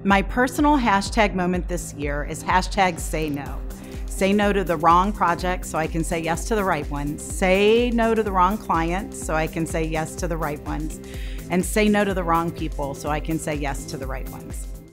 My personal hashtag moment this year is hashtag say no. Say no to the wrong project so I can say yes to the right ones. Say no to the wrong clients so I can say yes to the right ones. And say no to the wrong people so I can say yes to the right ones.